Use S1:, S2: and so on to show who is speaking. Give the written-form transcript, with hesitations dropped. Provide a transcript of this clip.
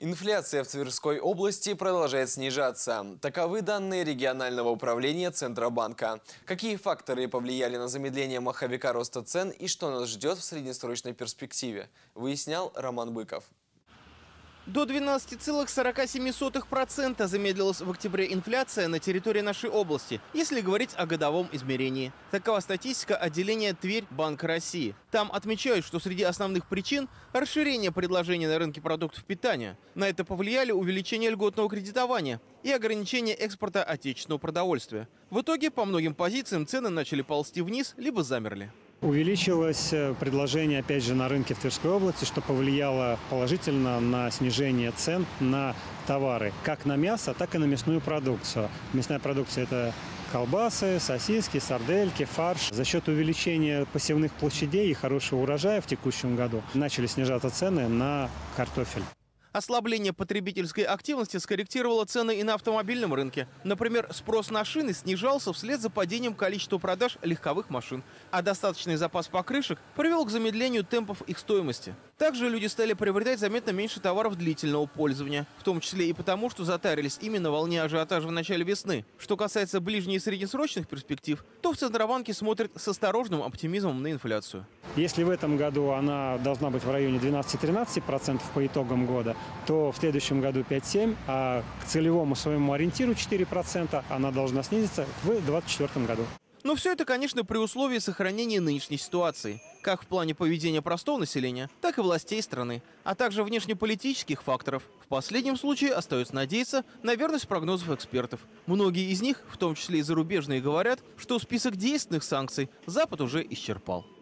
S1: Инфляция в Тверской области продолжает снижаться. Таковы данные регионального управления Центробанка. Какие факторы повлияли на замедление маховика роста цен и что нас ждет в среднесрочной перспективе, выяснял Роман Быков.
S2: До 12,47% замедлилась в октябре инфляция на территории нашей области, если говорить о годовом измерении. Такова статистика отделения Тверь Банка России. Там отмечают, что среди основных причин – расширение предложения на рынке продуктов питания. На это повлияли увеличение льготного кредитования и ограничение экспорта отечественного продовольствия. В итоге по многим позициям цены начали ползти вниз, либо замерли.
S3: Увеличилось предложение, опять же, на рынке в Тверской области, что повлияло положительно на снижение цен на товары, как на мясо, так и на мясную продукцию. Мясная продукция – это колбасы, сосиски, сардельки, фарш. За счет увеличения посевных площадей и хорошего урожая в текущем году начали снижаться цены на картофель.
S2: Ослабление потребительской активности скорректировало цены и на автомобильном рынке. Например, спрос на шины снижался вслед за падением количества продаж легковых машин, а достаточный запас покрышек привел к замедлению темпов их стоимости. Также люди стали приобретать заметно меньше товаров длительного пользования, в том числе и потому, что затарились именно на волне ажиотажа в начале весны. Что касается ближних и среднесрочных перспектив, то в Центробанке смотрят с осторожным оптимизмом на инфляцию.
S3: Если в этом году она должна быть в районе 12-13% по итогам года, то в следующем году 5-7%, а к целевому своему ориентиру 4% она должна снизиться в 2024 году.
S2: Но все это, конечно, при условии сохранения нынешней ситуации, как в плане поведения простого населения, так и властей страны, а также внешнеполитических факторов. В последнем случае остается надеяться на верность прогнозов экспертов. Многие из них, в том числе и зарубежные, говорят, что список действенных санкций Запад уже исчерпал.